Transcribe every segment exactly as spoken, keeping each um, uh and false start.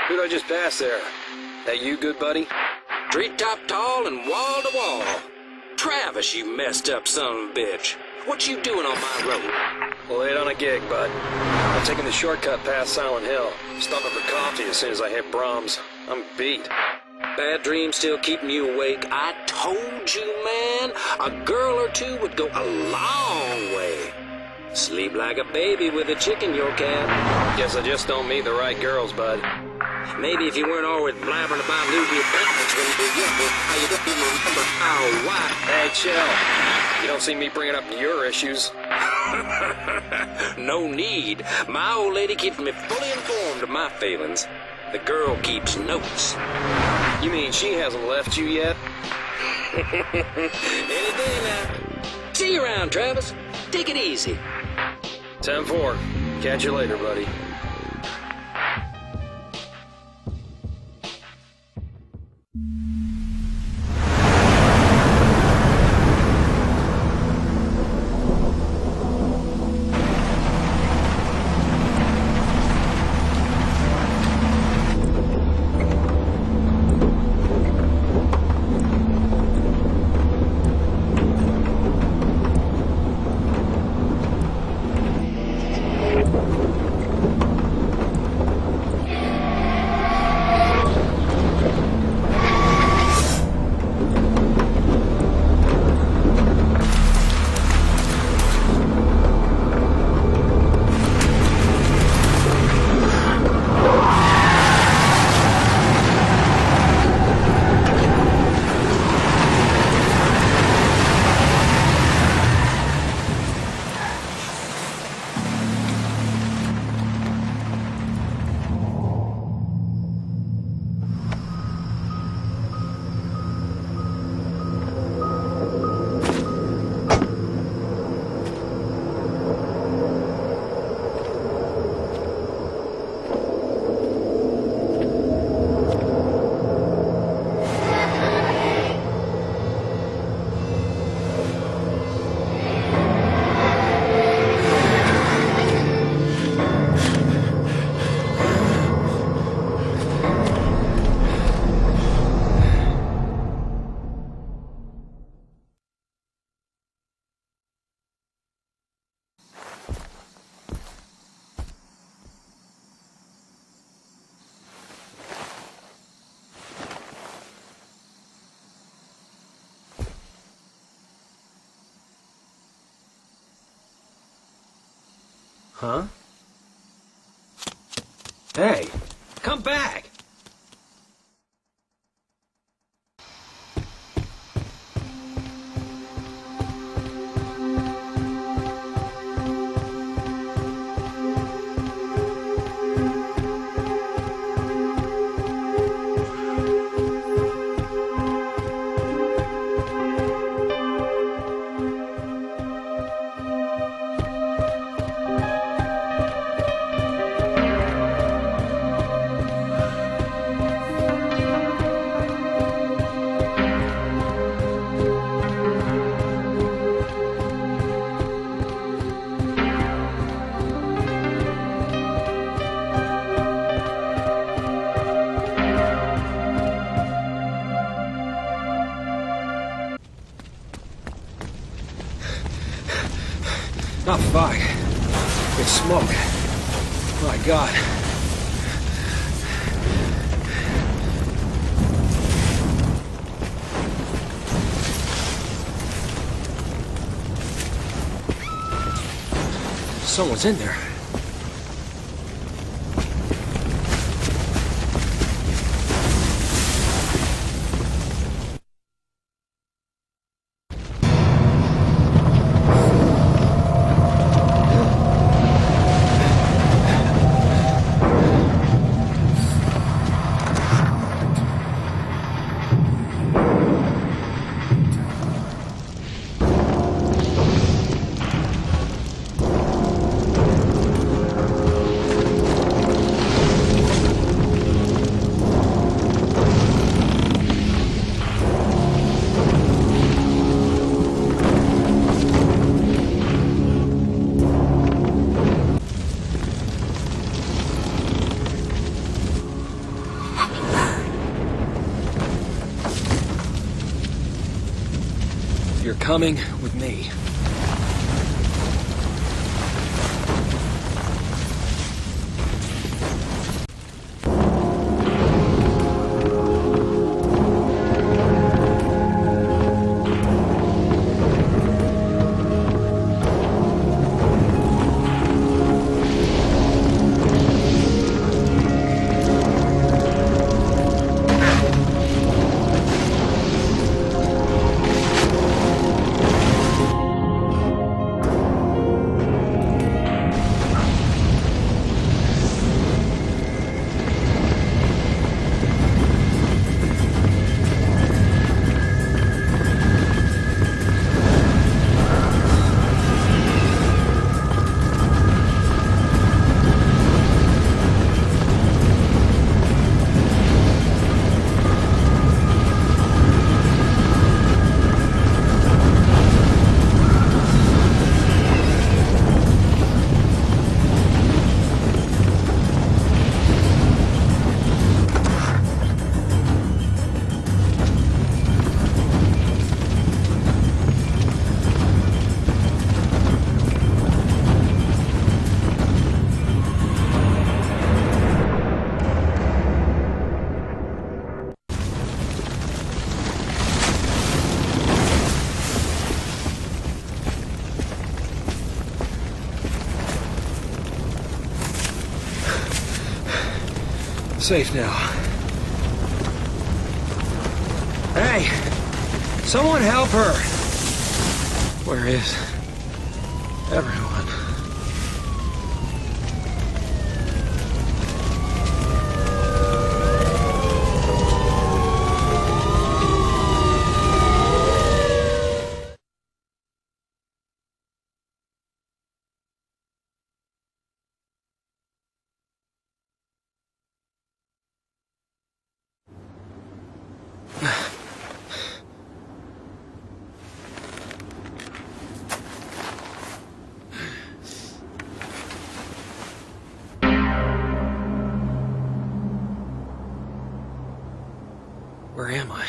Who'd I just pass there? That you, good buddy? Treetop tall and wall to wall. Travis, you messed up son of a bitch. What you doing on my road? Late on a gig, bud. I'm taking the shortcut past Silent Hill. Stopping for coffee as soon as I hit Brahms. I'm beat. Bad dreams still keeping you awake. I told you, man, a girl or two would go a long way. Sleep like a baby with a chick in your cab. Guess I just don't meet the right girls, bud. Maybe if you weren't always blabbering about losing your balance when you were younger, how you don't even remember how, why. Hey, chill. You don't see me bringing up your issues. No need. My old lady keeps me fully informed of my feelings. The girl keeps notes. You mean she hasn't left you yet? Any day now. See you around, Travis. Take it easy. ten four. Catch you later, buddy. Huh? Hey, come back! Oh, fuck. It's smoke. My God. Someone's in there. coming with me. Safe now. Hey! Someone help her! Where is everyone? Where am I?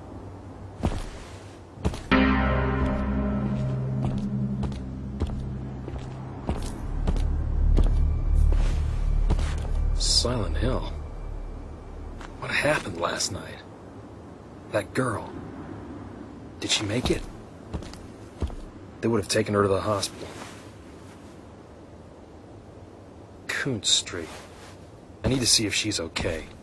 Silent Hill. What happened last night? That girl. Did she make it? They would have taken her to the hospital. Coon Street. I need to see if she's okay.